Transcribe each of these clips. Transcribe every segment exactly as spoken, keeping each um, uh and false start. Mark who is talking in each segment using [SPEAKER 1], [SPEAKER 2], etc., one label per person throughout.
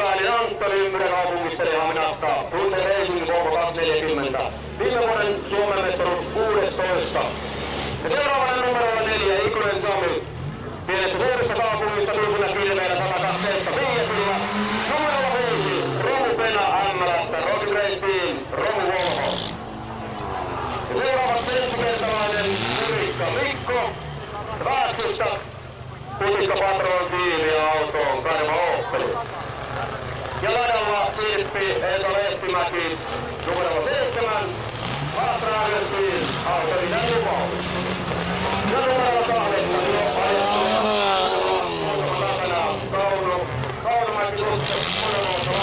[SPEAKER 1] Ruusukainen Antoni Ympyräkaupungista eli Haminasta. Tunne Racing Volvo kaksisataaneljäkymmentä. Viime vuoden Suomen mestaruus kuusitoista. Ja seuraavana numerolla neljä Ikonen Sami. Pienestä suurista kaupungista Turkuna Kirveellä sata kaksitoista Fiatilla. Numerolla viisi Romu Pena Ämmälästä. Rocky Racing Romu Volvo. Ja seuraavaksi ensikertalainen Kurikka Mikko. Vääksystä Putikka Patron tiimi ja autoon Karva Ooppeli. Ja ladalla Sirppi Eeto Lehtimäki numerolla seitsemän. Astraagersiin Autorina Lupaus. Ja numerolla kahdeksan jo ajattu. Takana Kauno. Kaunomäki Tutte. Moneluoto.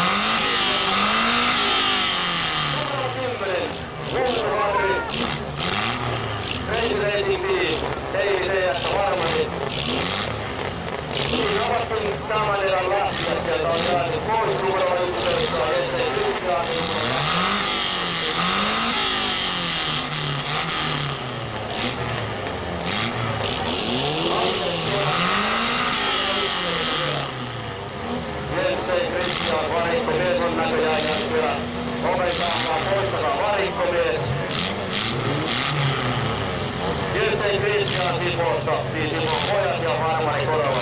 [SPEAKER 1] Numerolla kymmenen. Hunnu Harri. Crazy Racing Team. Ei T S varmasti. Siinä ovatkin tämän erän lähtijät. Sieltä on jäänyt pois numerolla yksitoista. Jesse Tykkää. Jesse Christian varikkomies on näköjään jäänyt vielä ovenkaan poistakaa varikkomies. Jesse Christian Sipoosta, niin Sipon pojat ja Harmani Korvalla.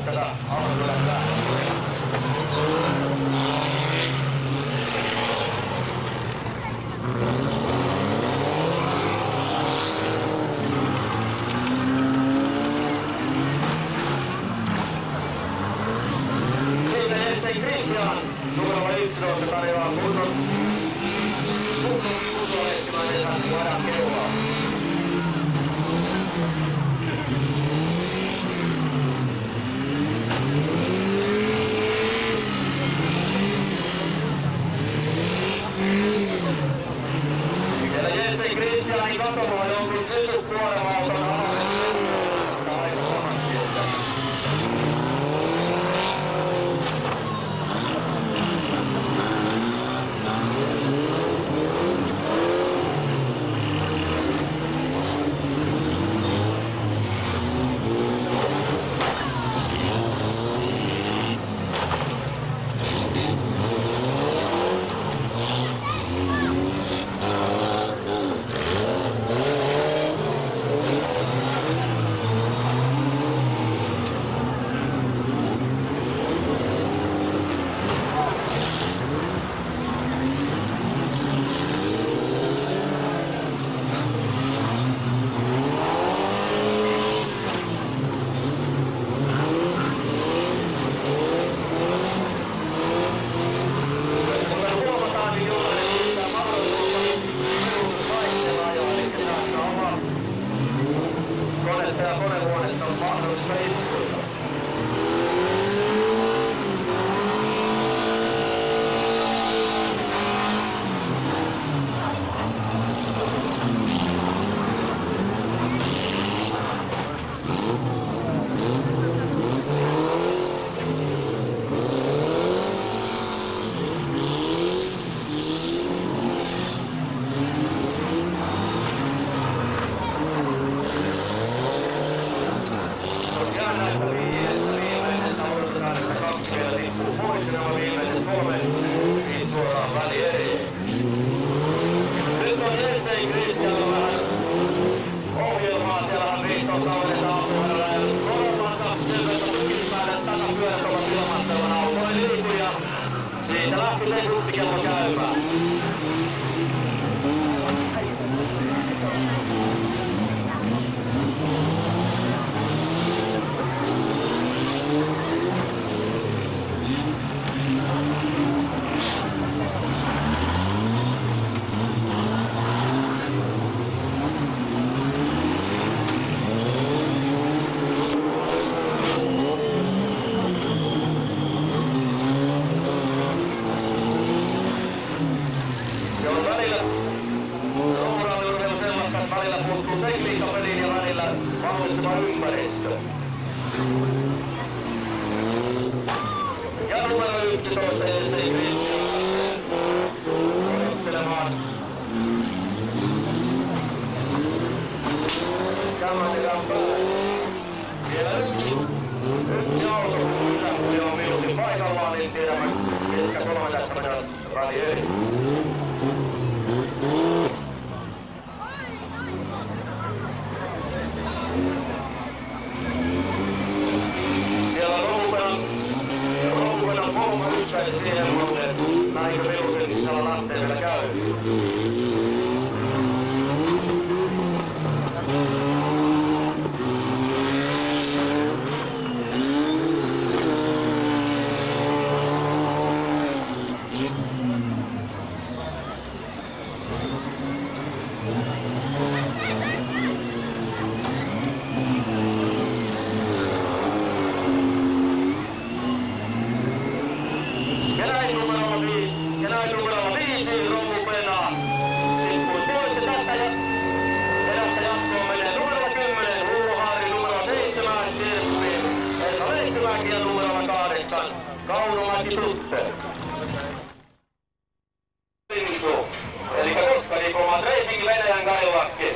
[SPEAKER 1] tätä Aurokylän lähtöä. Siitä Jensen Christian numero yksi on se tarjoaa kunnon kunnon kutolettilainen voidaan keulaa. Siellä Jensen Christianin katolla jonkun sysukuorema-auton alalle. Siitä lähti se kuppikello käymään. Välillä puuttuu tekniikkapeliin ja välillä vallitseva ympäristö. Ja numero yksitoista Jensen Christian odottelemaan. Kämmätilän päälle. Vielä yksi, yksi auto, kun on minuutin paikallaan, niin tiedämme, ketkä kolme tästä menevät radieriin. Siellä on Romupenan, Romupenan kolma yksäiset siihen muuten, näinkö minuutin sisällä lähtee vielä käy. Ja näin numerolla viisi, ja näin numerolla viisi Romupena. Tippui pois ja tästä ja edessä jatkoon menee numerolla kymmenen Hulluhaari, numerolla seitsemän Sirppi, Esa Leikkimäki ja numerolla kahdeksan Kaunomäki Tutte. Eli Kotkaniikomat Racing Venäjän Kailakki.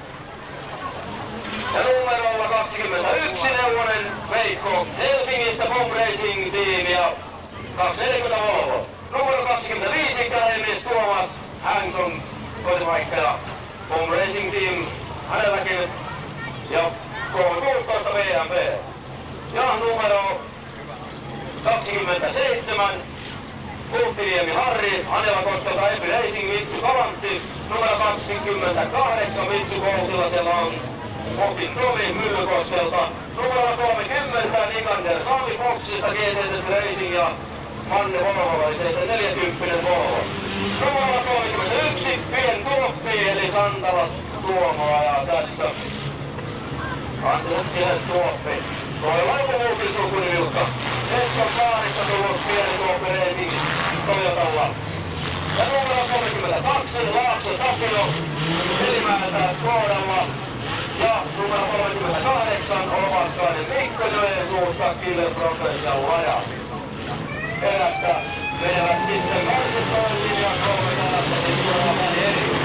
[SPEAKER 1] Ja numerolla kaksikymmentäyksi Neuvonen Veikko Helsingistä Bomb Racing Team ja kaksisataaneljäkymmentä Volvo. Numero kaksikymmentäviisi kädenmies Tuomas Hansson kotipaikka Bomb Racing Team hänelläkin ja kolme kuusitoista V M P. Ja numero kaksikymmentäseitsemän, Kuhtiniemi Harri, Anjala-Koskelta Epi Racing, Mitsu Kavantti. Numero kaksikymmentäkahdeksan, Mitsu Koutilasella on Kopin Tomi Myllykoskelta. Numero kolmekymmentä, Nikander Sami Foxista, G T S Racing ja Manne Volvo, eli neljäkymmentä Volvo. Numero kolmekymmentäyksi, Pien Tuoppi, eli Santala Tuomo ajaa tässä. Antti Hutkinen Tuoppi. Toivo Lukuvuutin sukunimilta. seitsemänkymmentäkahdeksan tullut Pieni Tuoppi Racing Toyotalla. Ja numero kolmekymmentäkaksi, Laakso Tapio, Velimäeltä Skodalla. Ja numero kolmekymmentäkahdeksan, Ovaskainen Mikko Joensuusta, Killer Professional Laja. Perästä menevät sitten kahdeksantoista linjan kolme sadasta, niin tulee väli eri.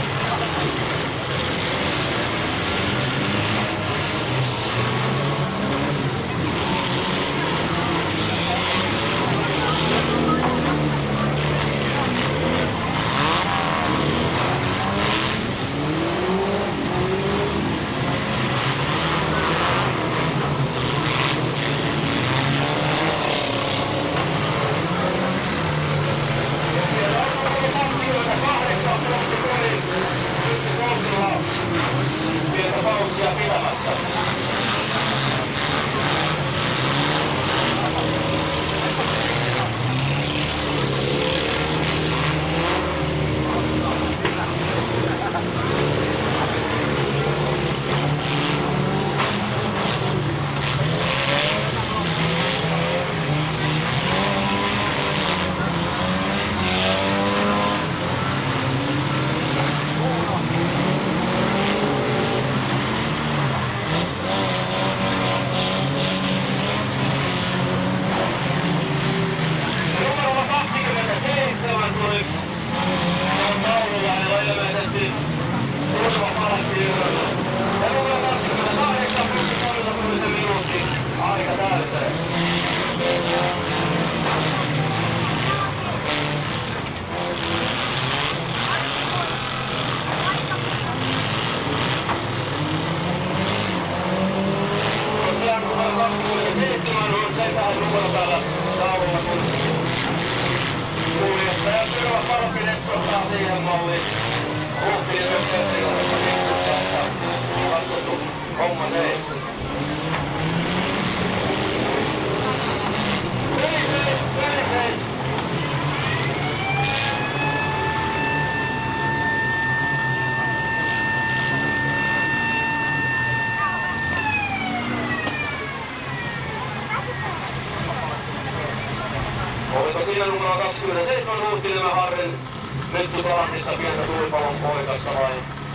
[SPEAKER 1] Siinä numero kaksikymmentäseitsemän Huhtiniemi Harrin Mitsu Kavanttissa pientä tulipalon poikasta vai?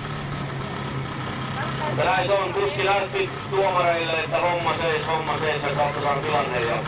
[SPEAKER 1] Ja näin se on, kuski näytti tuomareille, että homma seis, homma seis ja katsotaan tilanne. Ja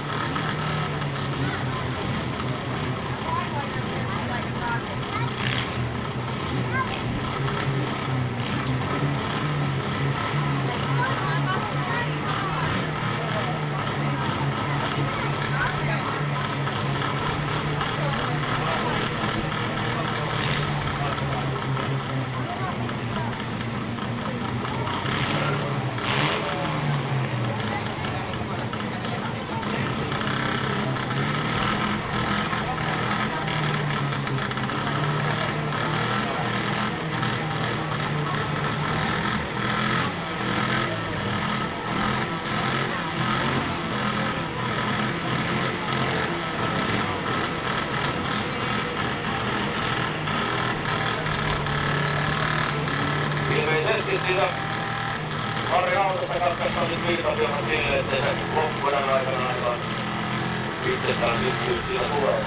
[SPEAKER 1] siitä Harri autosta katkaistaan nyt viitasiamat sille, ettei se loppuvuoden aikana aikaan itsestään syttyy siitä tulee.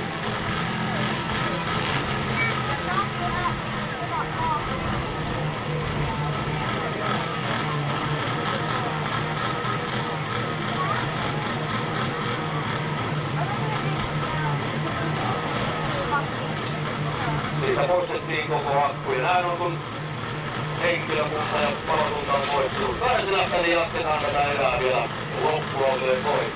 [SPEAKER 1] Siitä poistettiin koko akku ja näin on kun henkilökunta ja palokunta on poistunut Kärsilästä, niin jatketaan tätä erää vielä loppuautojen pois.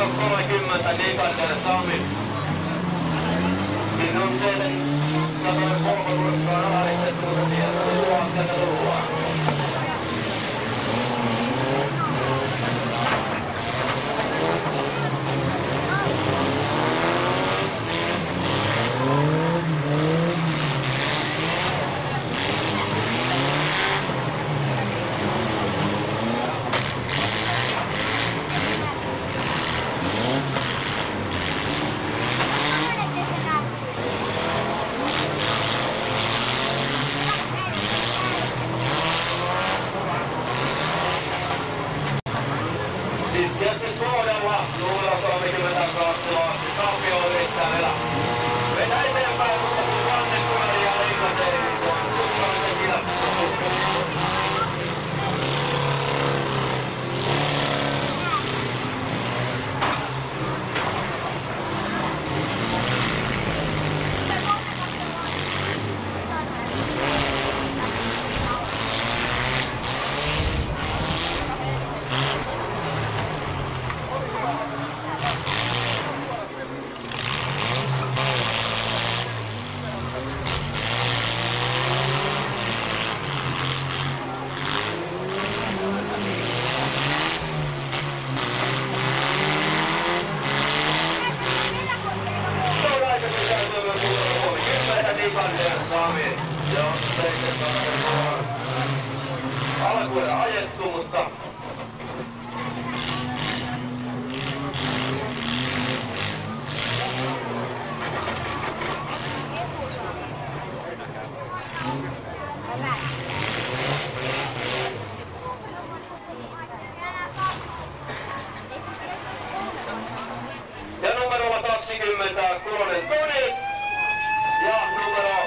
[SPEAKER 1] kolmekymmentä Nikander Sami. Sinne on teille sata kolme kurkkaa alaritset, mutta sieltä tullaan, sieltä tullaan. Tietysti Suomella numero kolmekymmentäkaksi Laaksi Tapio yrittää vielä mennä eteenpäin, mutta kun Vannekunari ja Leikateeri, se on suksallisen kilpailu. Sami, joo, seitsemän alkuun ajettu, mutta ja numerolla kaksikymmentä Kulonen Toni ja numero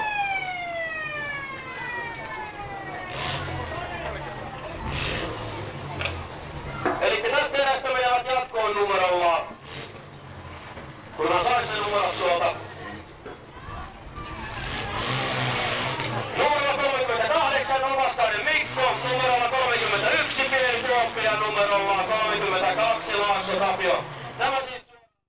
[SPEAKER 1] eli tästä erästä menevät jatkoon numerolla, kun mä sain sen numerot tuolta. Numerolla kolmekymmentäkahdeksan on vastainen Mikko, numerolla kolmekymmentäyksi Pieni Tuoppi ja numerolla kolmekymmentäkaksi Laakso Tapio. Nämä siis...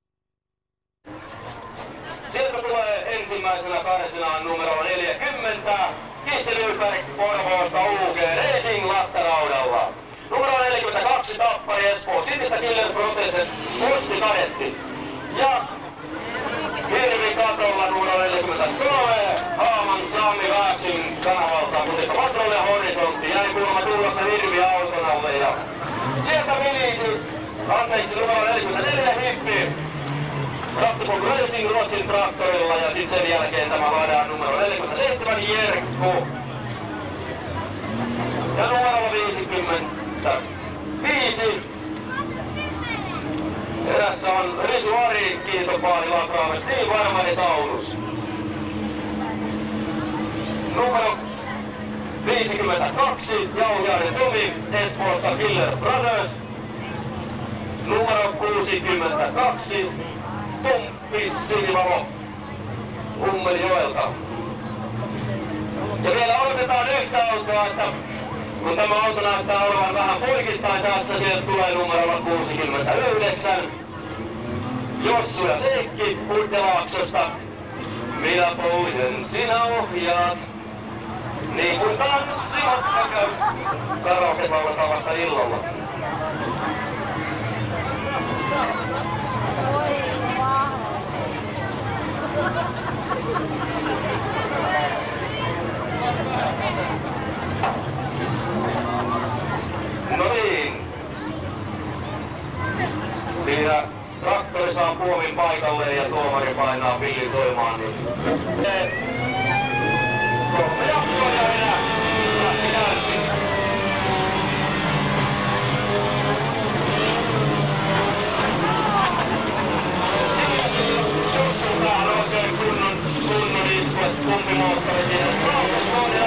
[SPEAKER 1] Sieltä tulee ensimmäisenä kahdesena numerolla neljäkymmentä Kitsilyypäri Porvoosta U G Racing lattaraudalla. Numero neljäkymmentäkaksi Tappari Espoo, Sinistä Killer Proteset, Posti Kadetti. Ja Hirvi Katolla numero neljäkymmentäkolme, Haaman Sami Vääksin kanavalta, mutta Patrolle ja Horisontti jäi kuulemma tullassa Hirvi auton alle. Ja sieltä vilisi, anteeksi numero neljäkymmentäneljä Hippi, Rattipolku Racing Ruotsin traktorilla ja sitten sen jälkeen tämä laadaan numero neljäkymmentäseitsemän Jerkko. Ja numerolla viisikymmentäviisi. Erässä on Risu Ari kiitopaali latraamassa niin varmani taulus. Numero viisikymmentäkaksi Jauhiainen Tomi Espoosta Killer Brothers. Numero kuusikymmentäkaksi Tumppi Sinivalo Ummeljoelta. Ja vielä odotetaan yhtä autoa, että kun tämä auto näyttää olevan vähän poikittain tässä, sieltä tulee numerolla kuusikymmentäyhdeksän. Jossu ja Seikki Puittelaaksosta. Minä pouden, sinä ohjaat. Niin kuin tanssimatta käy. Karaoke-laulassa vasta illalla. No niin. Siinä traktori saa puomin paikalle ja tuomari painaa pillin soimaan. Niin kolme jatkoa ja enää lähti käyntiin. Sitten Jossun tähän oikein kunnon, kunnon iskuet kumpimoottori siinä. Kaukoskoon ja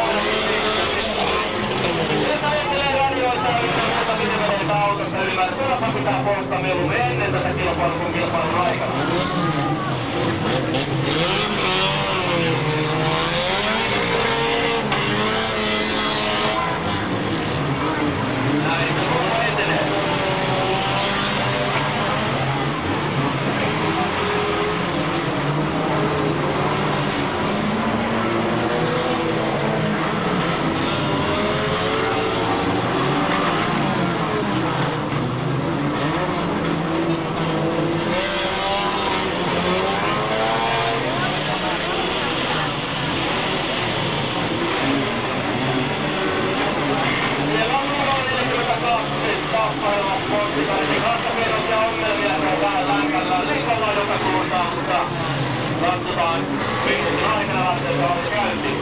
[SPEAKER 1] sieltä etelee radioita ynnä muuta pidemeleitä autosta ylimääräistä. Tuollapa pitää polttaa mieluummin ennen tätä kilpailua kuin kilpailun aikana. Sporttikartin kassakierros ja ongelmia, se on vähän länkällä liikalla joka suuntaan, mutta katsotaan minuutin aikana lähtee kausi käyntiin.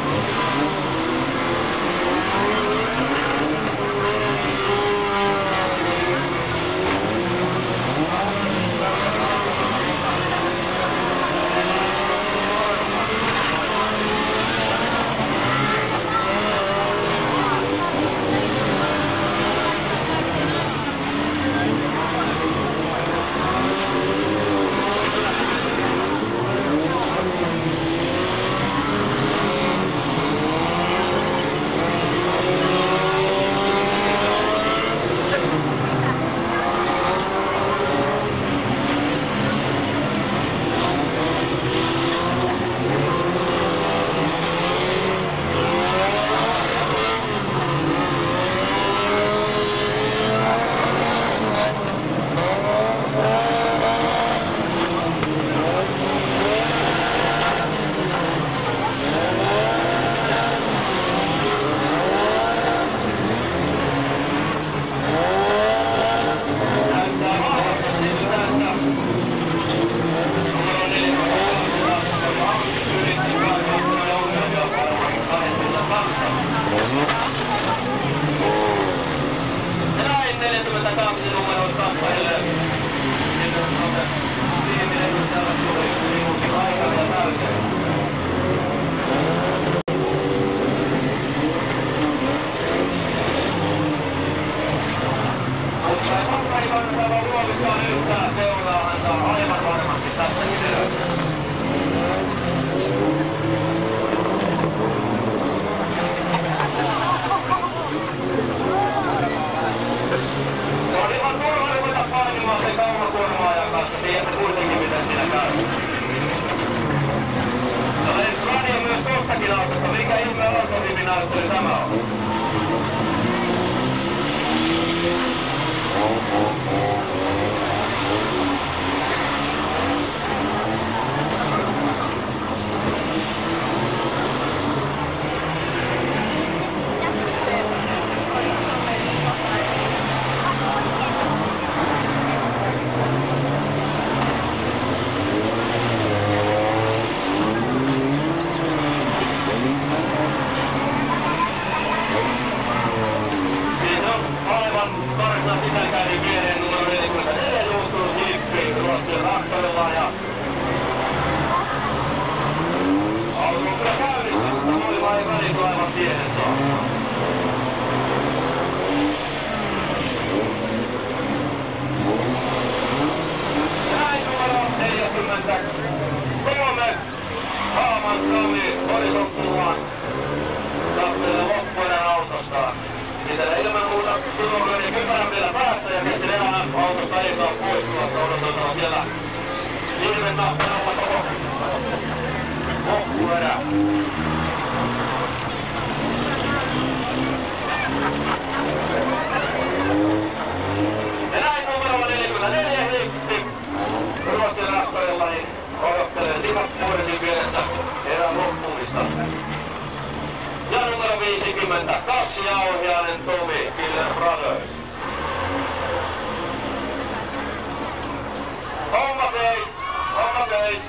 [SPEAKER 2] Ja numero viisikymmentäkaksi Jauhiainen Tomi, Killer Brothers. Homma seis! Homma seis!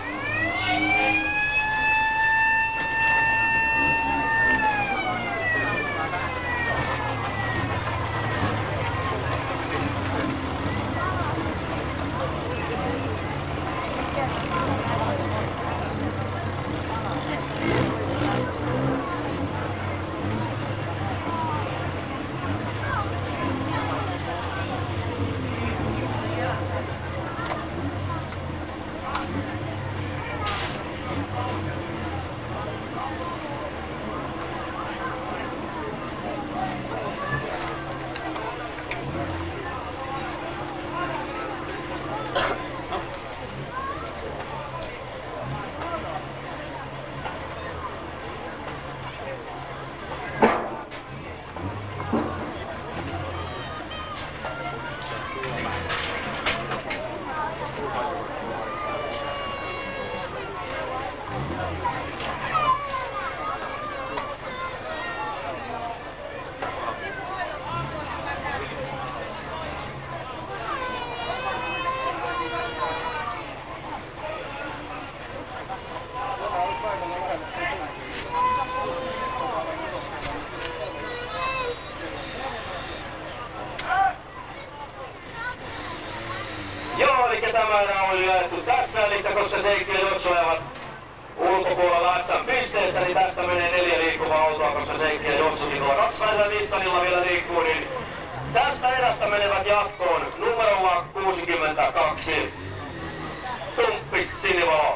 [SPEAKER 2] eikä tämä enää ole jaettu tässä, eli koska Seikki ja Jotsu ajavat ulkopuolella S M-pisteestä, niin tästä menee neljä liikkuvaa autoa, koska Seikki ja Jotsukin tuolla kaksi näillä Nissanilla vielä liikkuu, niin tästä erästä menevät jatkoon numerolla kuusikymmentäkaksi Tumppis Sinivalo.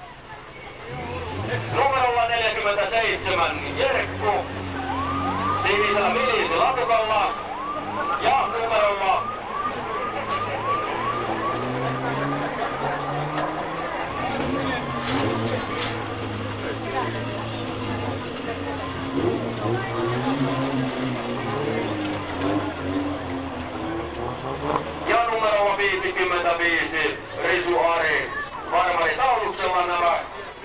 [SPEAKER 2] Numerolla neljäkymmentäseitsemän Jerkku sinisellä Milisi Latukalla ja numerolla ja numerolla viisikymmentäviisi Risu Ari. Varmaritauluksella nämä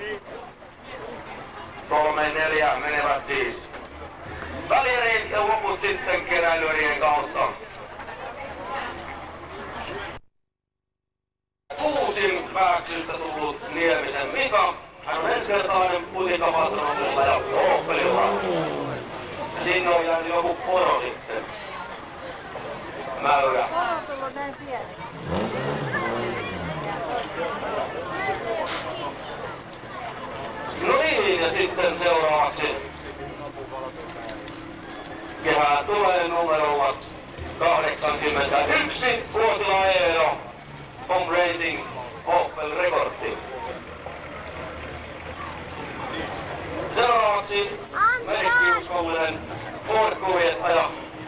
[SPEAKER 2] kolme neljä menevät siis välieriin ja loput sitten keräilyerien kautta. Kuusin Pääksystä tullut Niemisen Mika. Hän on ensikertainen putikapatronilla ja Opelilla. Ja sinne on jäänyt joku poro sitten. Mäyrä.
[SPEAKER 3] Poro on tullut näin pieneksi.
[SPEAKER 2] No niin, ja sitten seuraavaksi kehään tulee numerolla kahdeksankymmentäyksi Kuotila Eero Home Racing Opel Rekortti. Seuraavaksi merkkiuskollinen Ford-kuljettaja.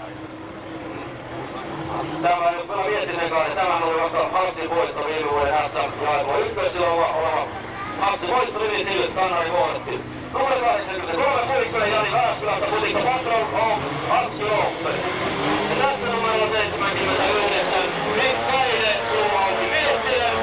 [SPEAKER 2] Tämä ei ole kyllä Miettisen että tämähän oli vasta Hassin voitto viime vuoden S M ykkösillä oleva Hassin voitto Limitille Kannari Vuodetti. Numero kahdeksankymmentäkolme Puikkonen Jani Vääskylästä Putikka Patrol on Aski Opel. Ja tässä numero seitsemänkymmentäyhdeksän Mikkainen Tuumalki Miettinen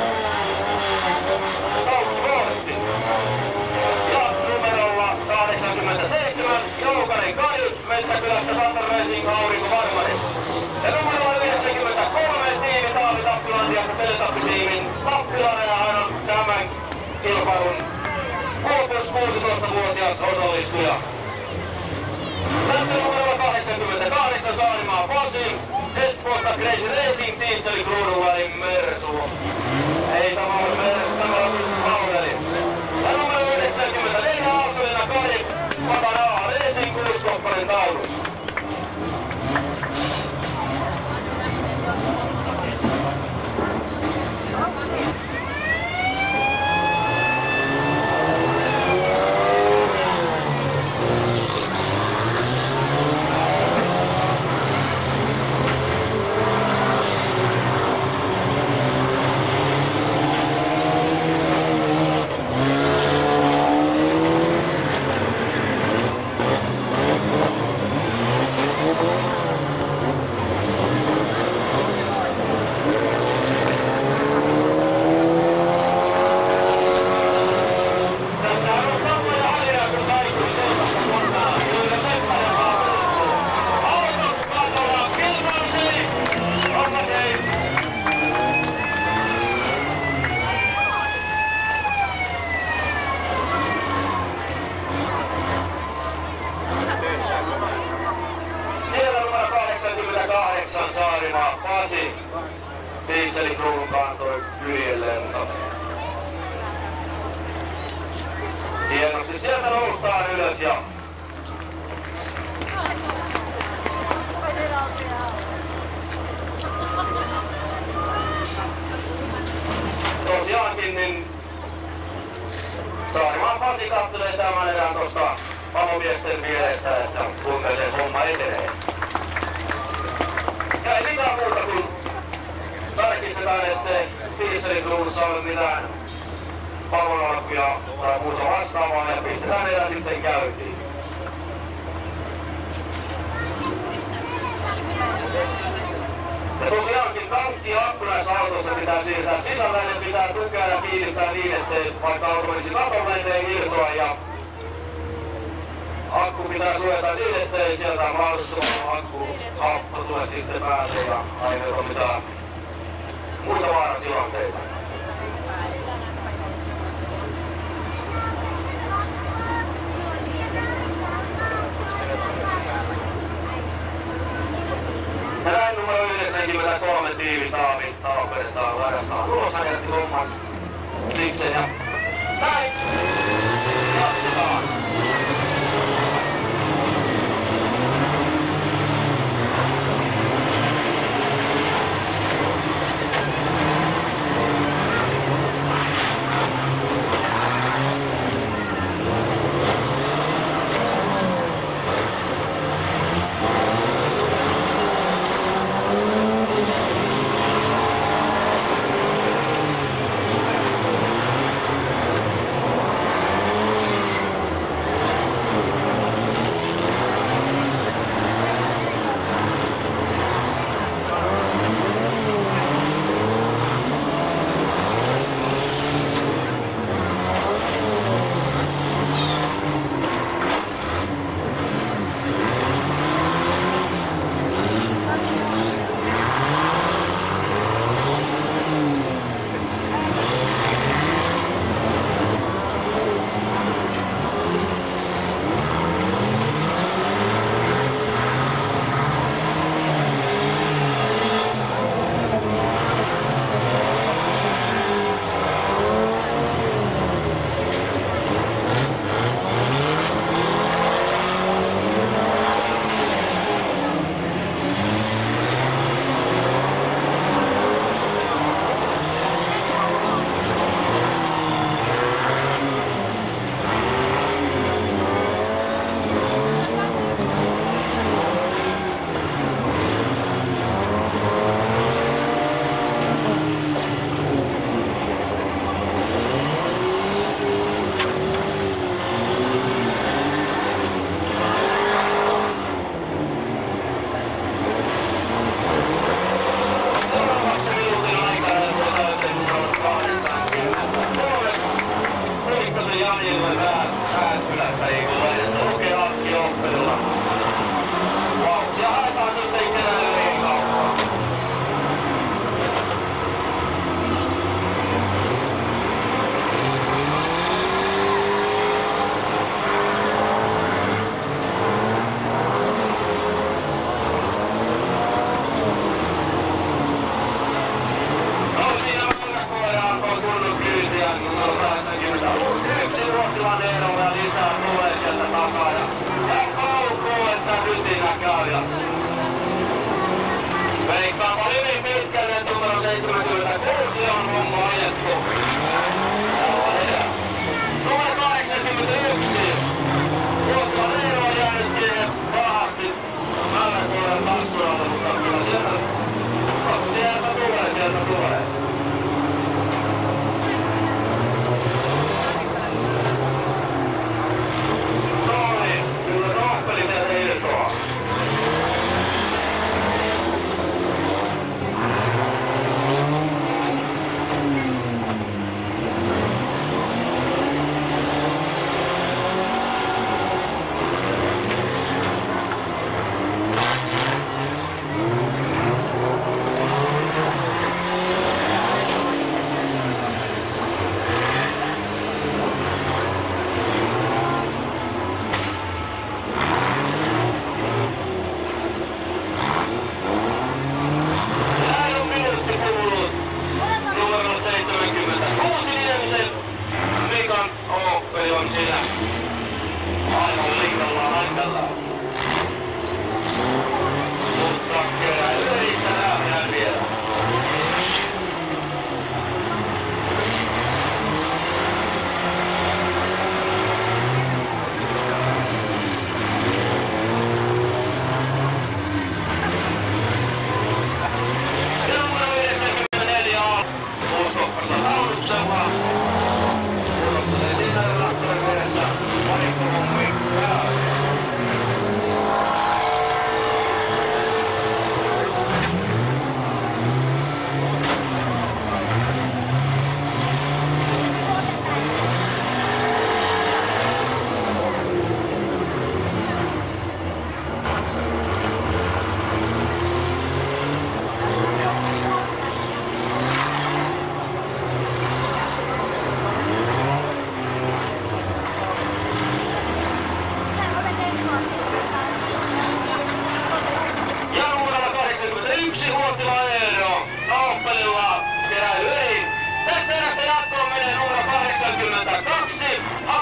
[SPEAKER 2] Saukki Vuodetti. Ja numerolla kahdeksankymmentäseitsemän Joukanen Kari Metsäkylästä Tatar Racing Aurinko Varmari. Ja numerolla yhdeksänkymmentäkolme tiimi Taavi Tappilantiasta Teletappitiimin Tappilainen ja hän on tämän kilpailun Kuopios kuusitoistavuotias osallistuja. Tässä numerolla kahdeksankymmentäkahdeksan Saarimaa Pasi, Espoosta Crazy Racing Diesel Kruununvälin Mersu. Ei tämä ole Mersu, tämä on Laureli. Ja numero yhdeksänkymmentäneljä Aaltoinen Kari, Patanaa Racing Kuuskoppanen taulus. Saarimaa Pasi, Dieselikruunun kantoi Yljelento. Hienosti sieltä noustaan ylös ja tosiaankin niin Saarimaa Pasi katselee tämän erään tuosta palomiesten vierestä, että kuinka se homma etenee. Ja ei mitään muuta kuin tarkistetaan, ettei dieselikruunussa ole mitään palonalkuja tai muuta vastaavaa ja pistetään erää sitten käyntiin. Ja tosiaankin tankki akku näissä autoissa pitää siirtää sisällä ja pitää tukea ja kiinnittää niin, ettei vaikka auto menisi katolle eteen irtoa ja akku pitää suojata niin, ettei sieltä mahdollisuus akku happo tule sitten päälle ja aiheuta mitään muita vaaratilanteita. Ja näin numero yhdeksänkymmentäkolme kolme tiivi Taavi tapetetaan varastaan ulos, hän jätti homman siksen ja näin jatketaan.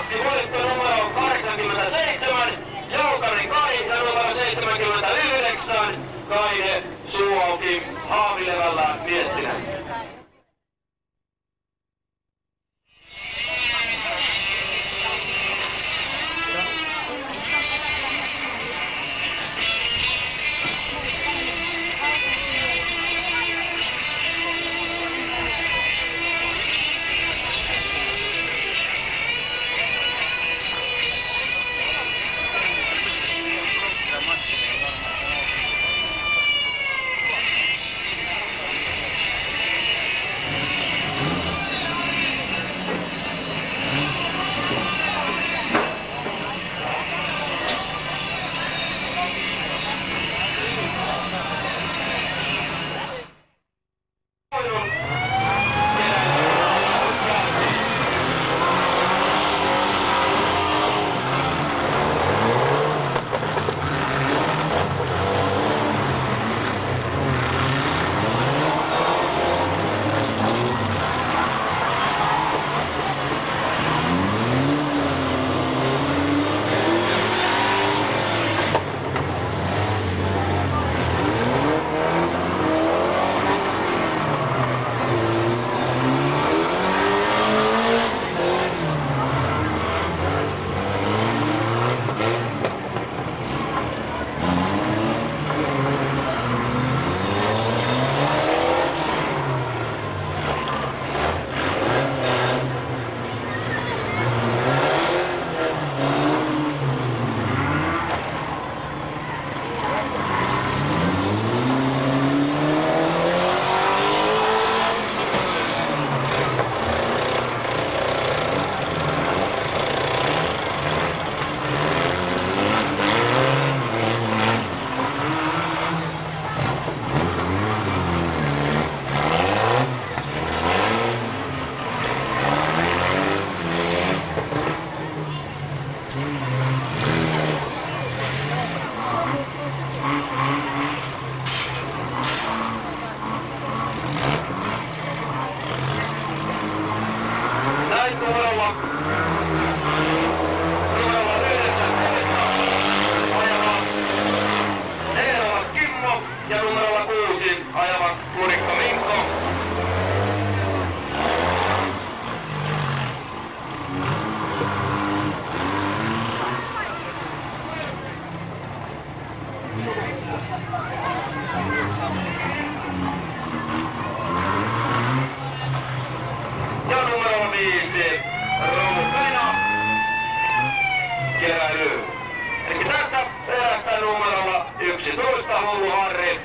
[SPEAKER 2] kaksi voitto numero kahdeksankymmentäseitsemän, Joukanen Kari ja numero seitsemänkymmentäyhdeksän, Kaide Suuauki Haavilevällä Miettinen. Hullu Harri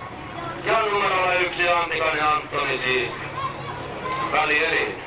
[SPEAKER 2] ja numerolla yksi Antikainen Antoni siis välieriin.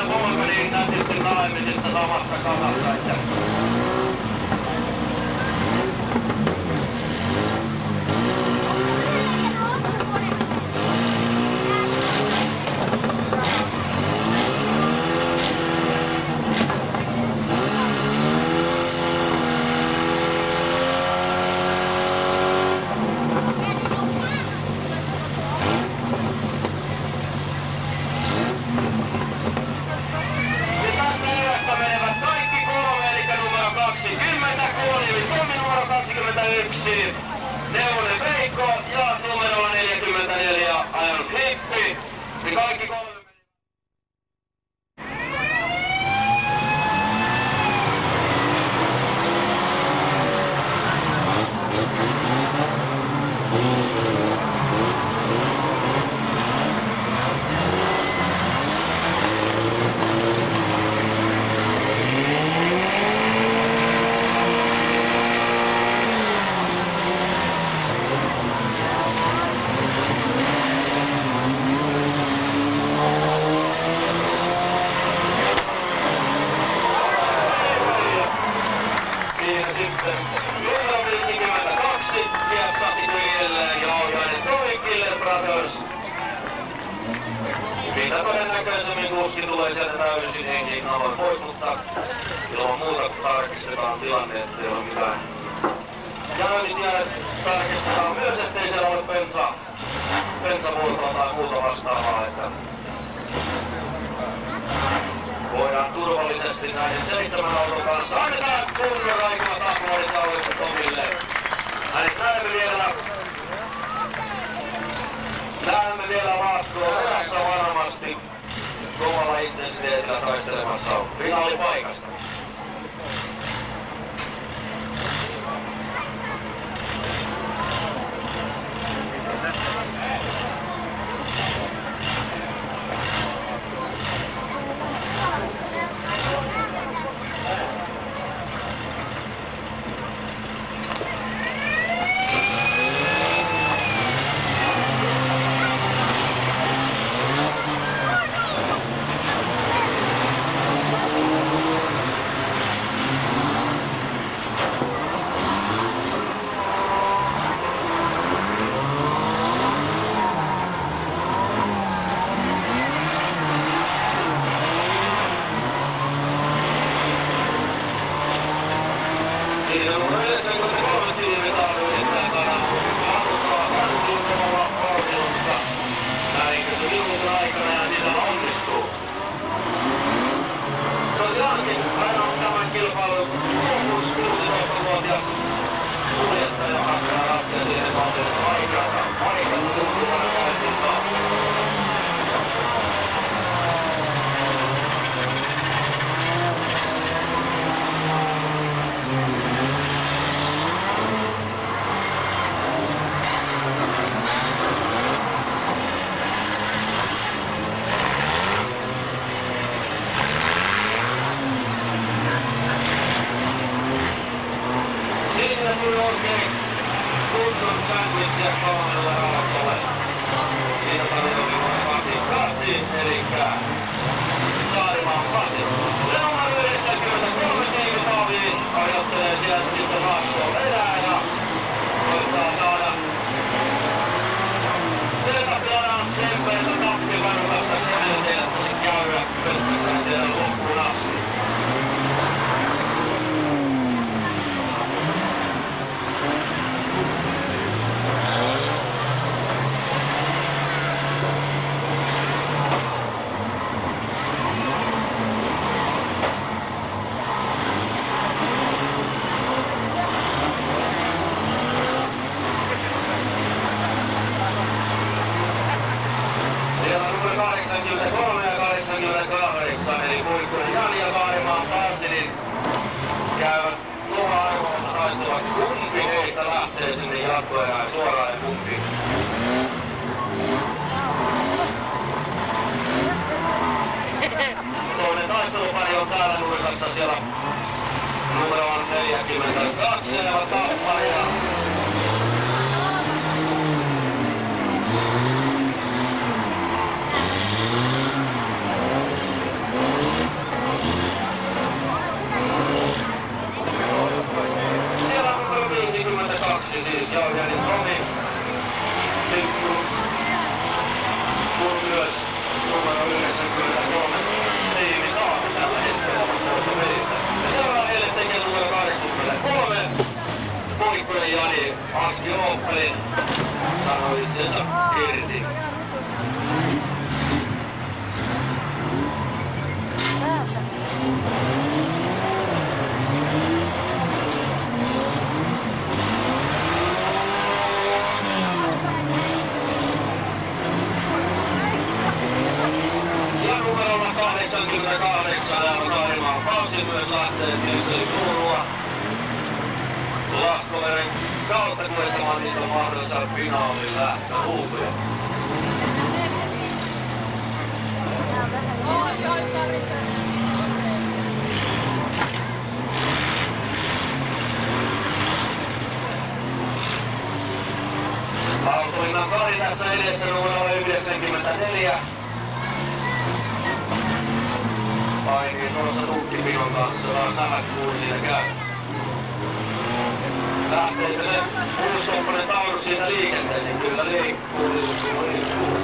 [SPEAKER 2] poika niin nätisti naimisissa samassa kasassa, että Neuvonen Veikko ja numerolla neljäkymmentäneljä ajanut Lippi. Niin kaikki kolme. Mitä todennäköisemmin kuski tulee sieltä täysin henkiin kanavan pois, mutta ilman muuta tarkistetaan tilanne, ettei ole mitään. Ja noin tiedät, tarkistetaan myös, ettei siellä ole bensa, bensavuotoa tai muuta vastaavaa, että voidaan turvallisesti näiden seitsemän auton kanssa. Annetaan kunnon aikoina tapuolit aurinko Tomille. Hänet näemme vielä. Näemme vielä Laakkoa perässä varmasti kovalla intensiteetillä taistelemassa finaalipaikasta. Siinä numero yhdeksänkymmentäkolme tiimitalli yrittää saada matkustaa kantuun kovalla vauhdilla. Näinkö se minuutin aikana ja sitä onnistuu? Tosiaankin hän on tämän kilpailun kuusitoistavuotias kuljettaja hakkaa rattia siihen valtion vaikeata. Vaikeata tuntuu hänen vaihtinsa. Tuli oikein kunnon sandwichia kolmannelle autolle. Siinä tarjoili vuonna kaksikymmentäkaksi, elikkä Saarimaan Pasi. Ja numero yhdeksänkymmentäkolme tiimitaali harjoittelee sieltä sitten Laakkoon perään ja koittaa saada Teletapianan sempeiltä tappivarmasta kädelleen, että se käydä pössyttää siellä loppuun asti. kahdeksankymmentäkolme ja kahdeksankymmentäkahdeksan eli Kuikkunen Jani ja Saarimaan Pasi niin käyvät luva-arvoilla taistuvat, kumpi heistä lähtee sinne jatkoerään suoraan ja kumpi. Toinen taistelupari on täällä nurkassa siellä numero on neljäkymmentäkaksi ja Tappari ja Ja numerolla kahdeksankymmentäkahdeksan Eeva Saarimaan Pasi myös lähtee Nilseli Tuurua Laastoveren kautta kuljettamaan niitä mahdollisen finaalin lähtöruutuja. Valtolinnan Kari tässä edessä numerolla yhdeksänkymmentäneljä. Painii tuossa tukkipinon kanssa, vaan nähdä kuuli siinä käy. Lähteekö se uusoppainen Taurus siitä liikenteeseen? Kyllä liikkuu, liikkuu, liikkuu.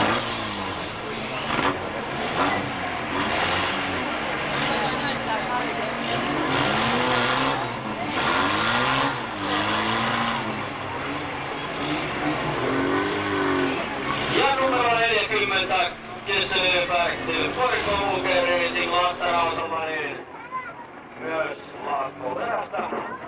[SPEAKER 2] Ja numero neljäkymmentä Jesse Löfberg, Porko Luke Racing, Lattara Automanin myös Laasko perästä.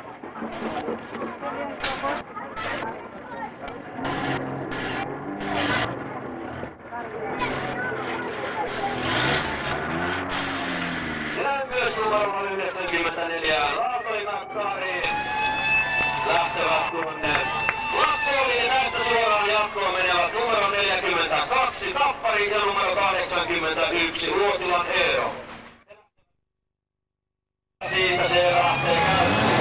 [SPEAKER 2] Ja myös numerolla yhdeksänkymmentäneljä Raatolinnan Kari lähtevät tuonne Lastooliin ja tästä suoraan jatkoon menevät numero neljäkymmentäkaksi Tappari ja numero kahdeksankymmentäyksi Ruotilan Eero. Siitä se lähtee käyntiin.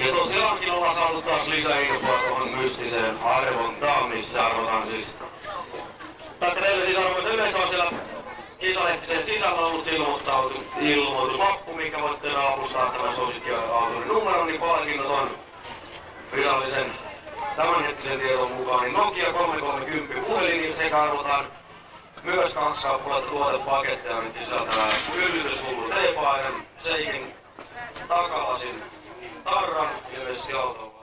[SPEAKER 2] Ja tosiaankin ollaan saatu taas lisäinfoa tuohon mystiseen arvontaan, missä arvotaan siis. Taikka teille siis arvoisa yleensä on siellä kisalehtisen sisällä ollut ilmoituslappu, minkä voitte avustaa tämän suosikkiauton numeron, niin palkinnot on virallisen tämänhetkisen tiedon mukaan niin Nokia kolmesataakolmekymmentä puhelin sekä arvotaan myös kaksi kappaletta tuotepaketteja nyt sisältävää yllytyshullu teepainen, seikin takalasin tarran ilmeisesti autolla.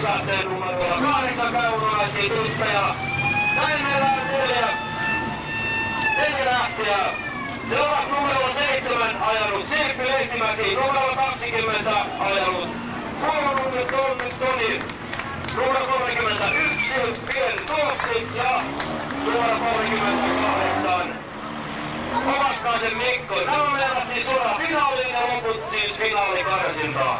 [SPEAKER 2] lähtee numerolla kahdeksan Kaunolaiski Tuttaja. Näin meillä on neljä, neljä lähtiä. Ne ovat numerolla seitsemän ajanut Sirppi Lehtimäki, numerolla kaksikymmentä ajanut Kuomonummen Toni, numero kolmekymmentäyksi Pieni Tuotti ja numero kolmekymmentäkahdeksan Ovaskaisen Mikko. Nämä menevät siis suoraan finaaliin ja loput siis finaalikarsintaan.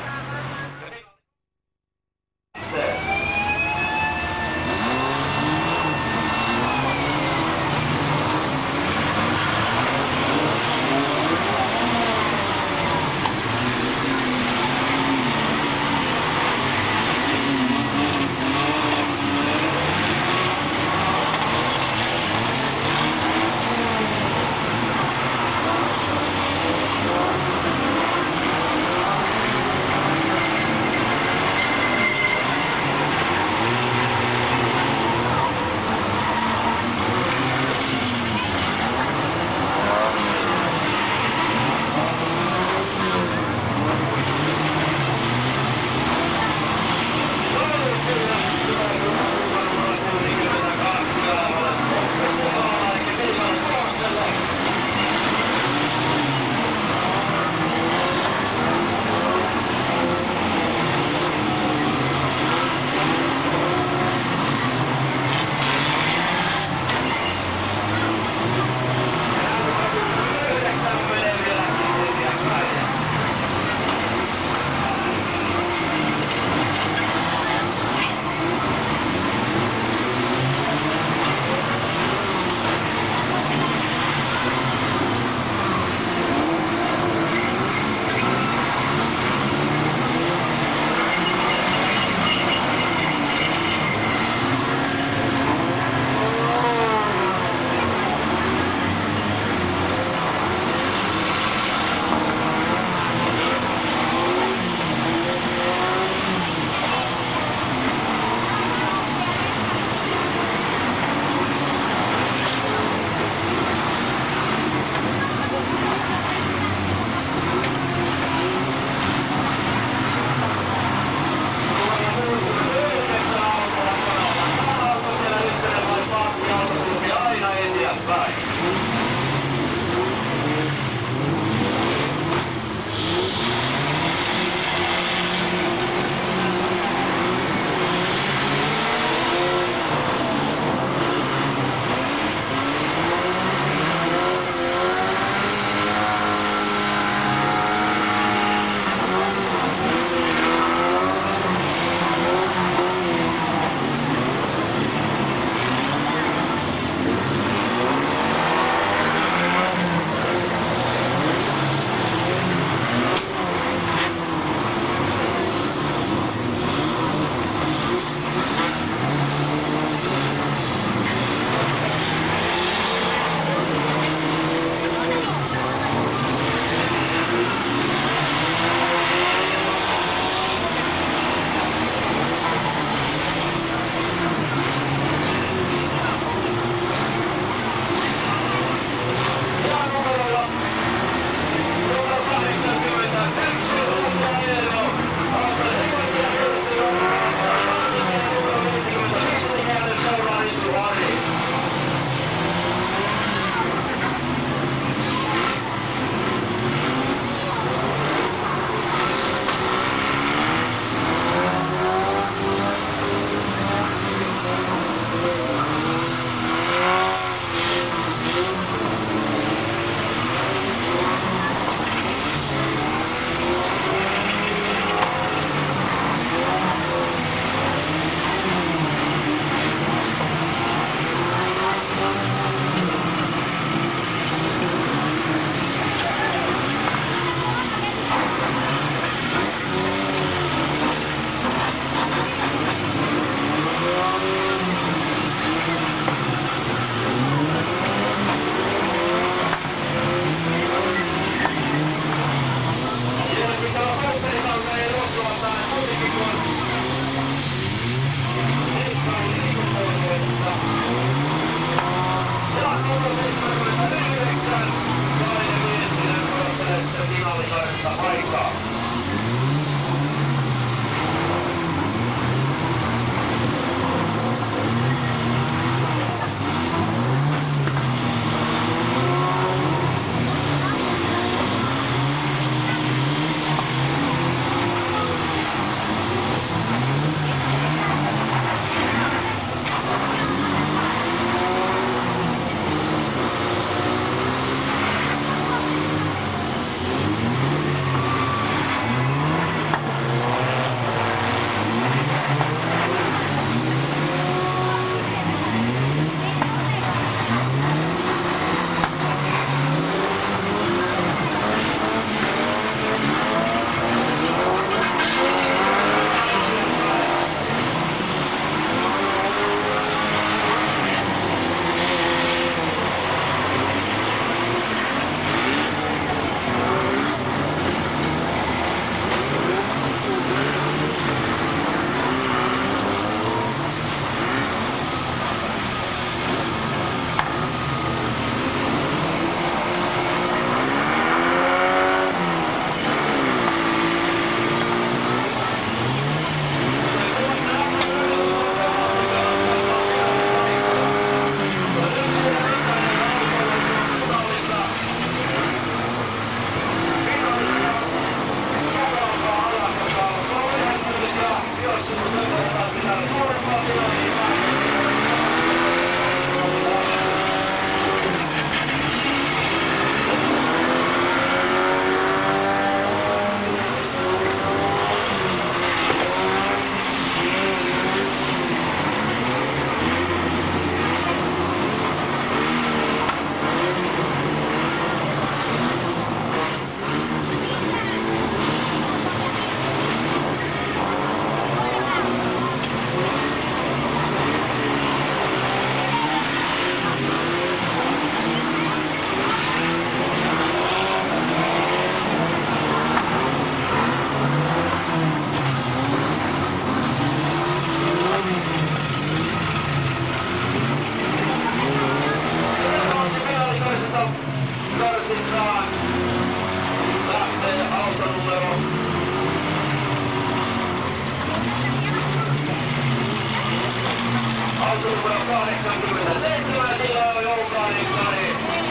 [SPEAKER 2] auto numero kahdeksankymmentäseitsemän, sillä on Joukainen Kari.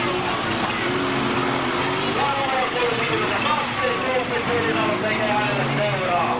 [SPEAKER 2] Ja numero kuusikymmentäkaksi, Juppi Surinalo tekee hänelle seuraa.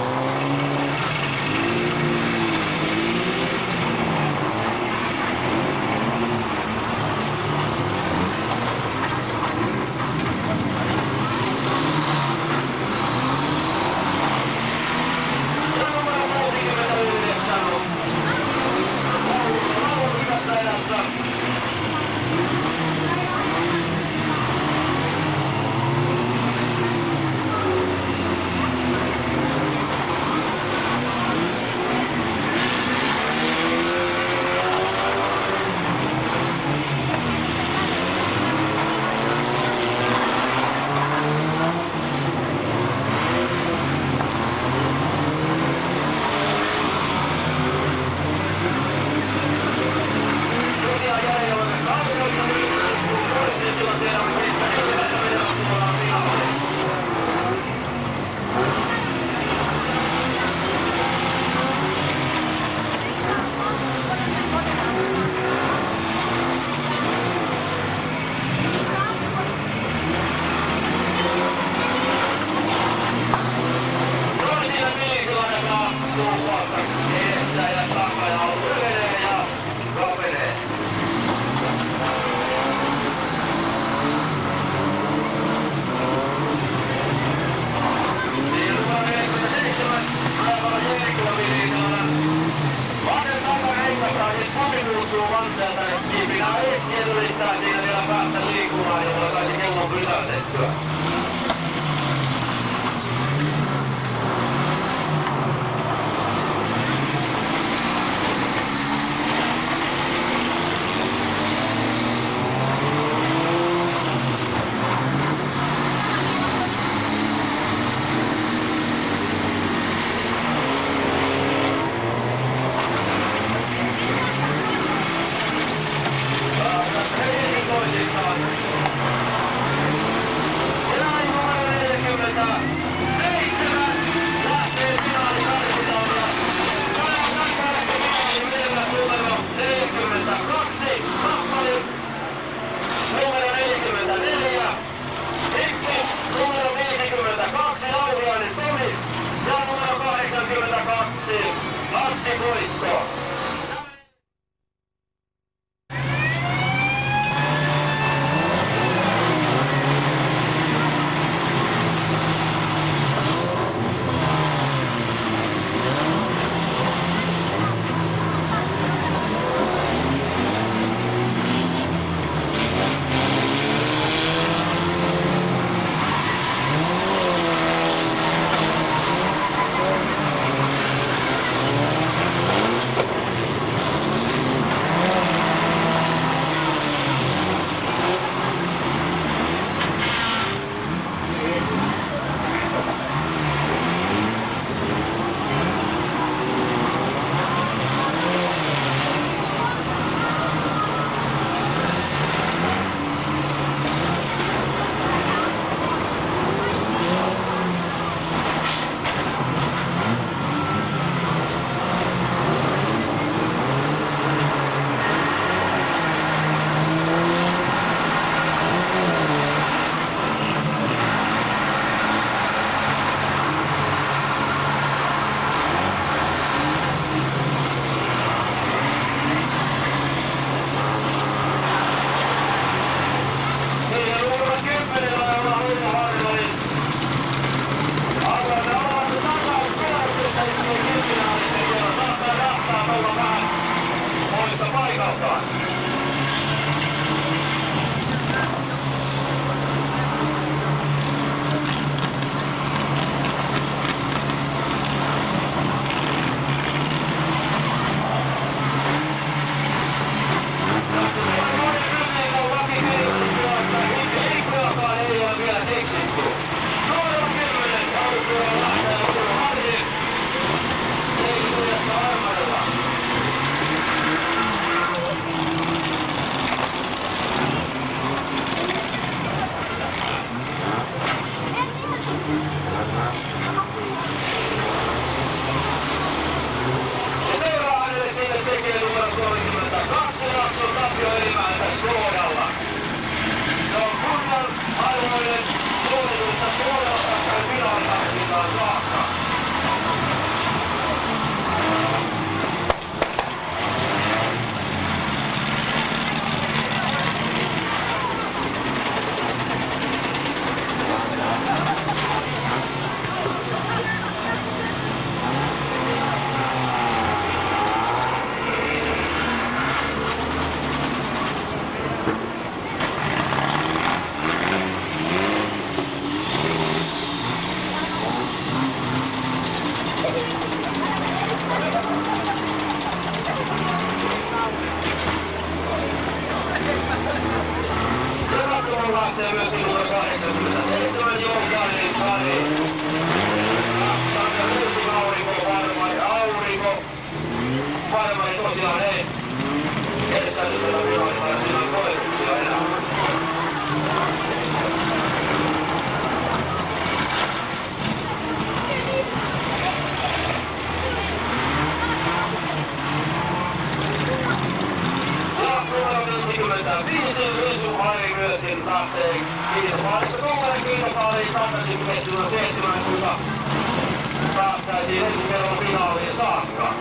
[SPEAKER 2] Finlandin tahteen kiitopaalista. Tuollainen kiitopaali takaisin kehtymään tehtävään, kuinka päästäisiin ensi kerralla finaaliin saakka.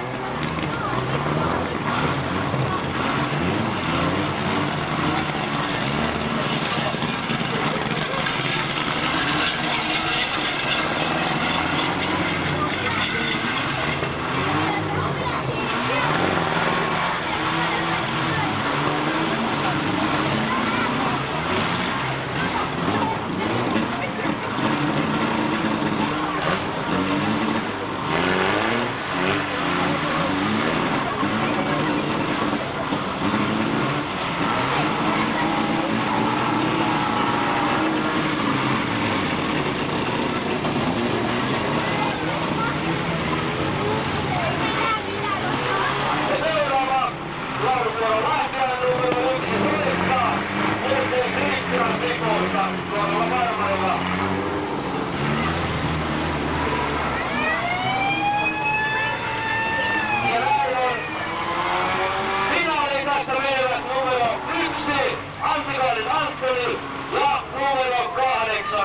[SPEAKER 1] Antikainen Antoni ja numero kahdeksan.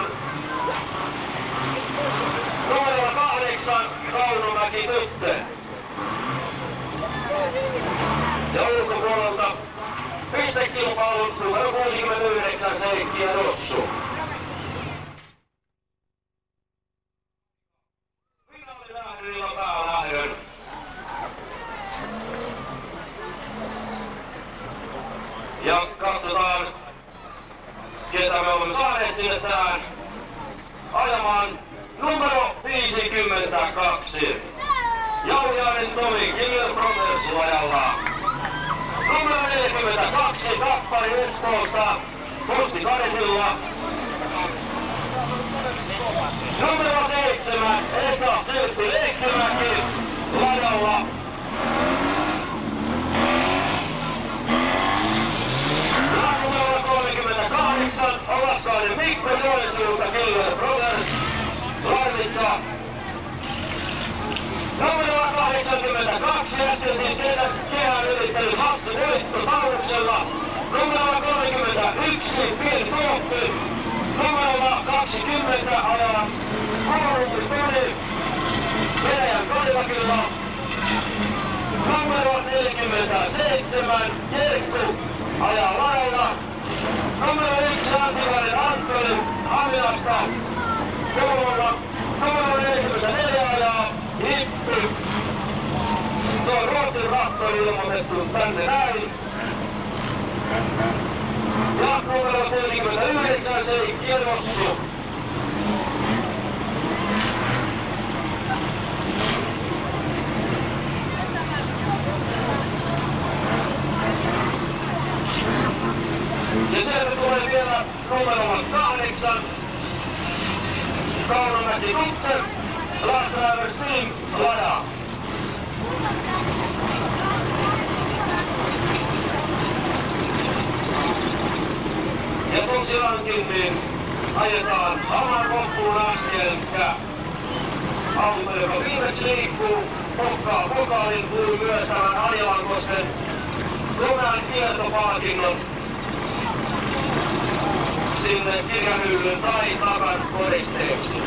[SPEAKER 1] Numero kahdeksan Kaunomäki Tyttö. Ja ulkopuolelta pistekilpailu numero kuusikymmentäyhdeksän Seikki ja Rossu. Finaalilähdöllä päälähdön. Ja katsotaan, ketä me olemme saaneet sinne tänään ajamaan numero viisikymmentäkaksi. Jauhiainen Tomi Killer Brothers ajalla. Numero neljäkymmentäkaksi Kappari Espoosta Musti Karisilla. Numero seitsemän Esa Syltti Leikkimäki Ladalla. kolmekymmentäkahdeksan Ovaskainen Mikko Joensuusta Killer Brothers Larvitsa. Numero kahdeksankymmentäkaksi äsken siis kesän kehän yrittänyt Hassi Voitto Tauruksella. Numero kolmekymmentäyksi Phil Kooppi. Numero kaksikymmentä ajaa Kourumpi Toni Venäjän Kadivakilla. Numero neljäkymmentäseitsemän Jerkku ajaa Ladalla. Numero yksi Antikainen Antoni Haminasta kolmolla. Numero neljäkymmentäneljä ajaa Hippi. Tuo on Ruotsin traktori ilmoitettu tänne näin. Ja numero kuusikymmentäyhdeksän Seikki ja Rossu. Ja sieltä tulee vielä numerolla kahdeksan. Kaunomäki Tutte, Last Drivers Team, Lada. Ja tosiaankin niin ajetaan aivan loppuun asti, elikkä auto, joka viimeksi liikkuu, pokkaa pokaalin, kuuluu myös tämän Arjalankosken Lunan kiertopalkinnon sinne kirjahyllyn tai takan koristeeksi.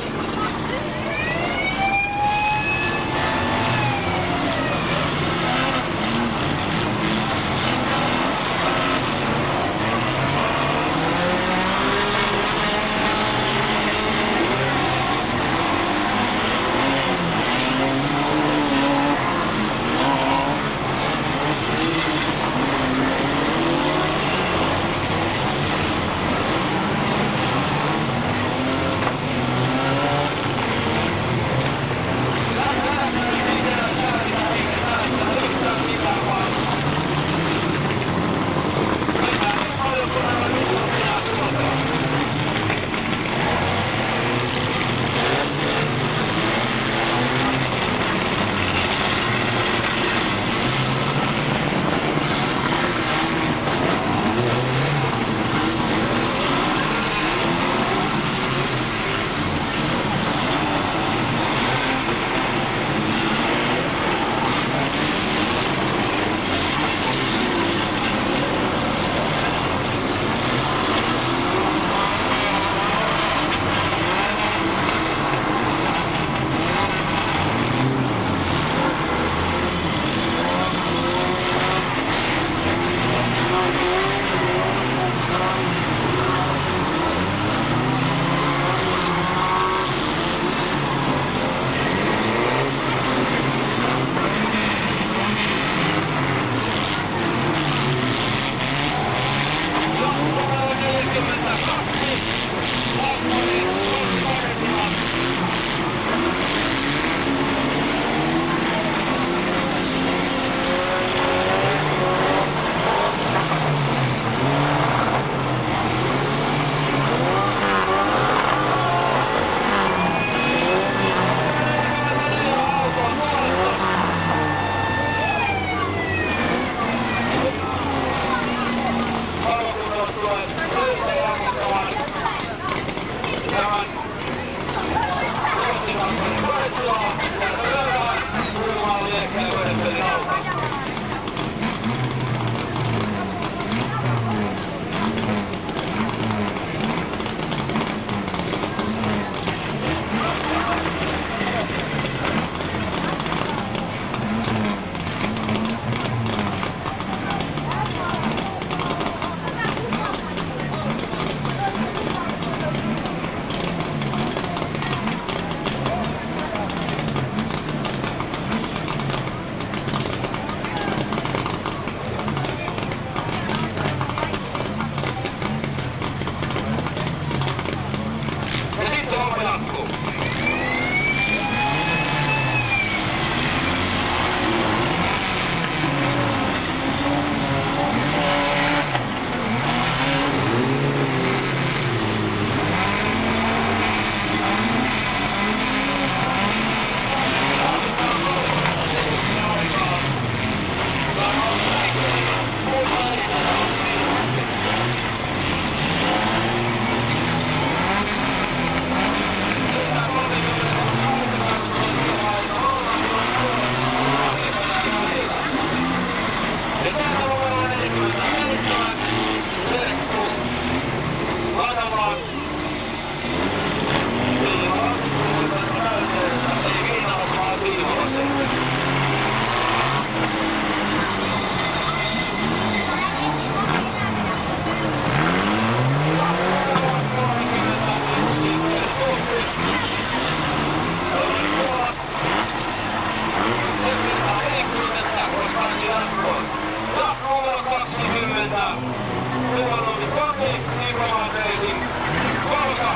[SPEAKER 2] Team Diplomat Racing Volga.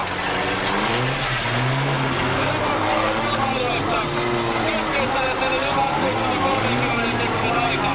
[SPEAKER 2] Keskeyttäneet nyt vastuussa kolmekymmentä sekunnin aika.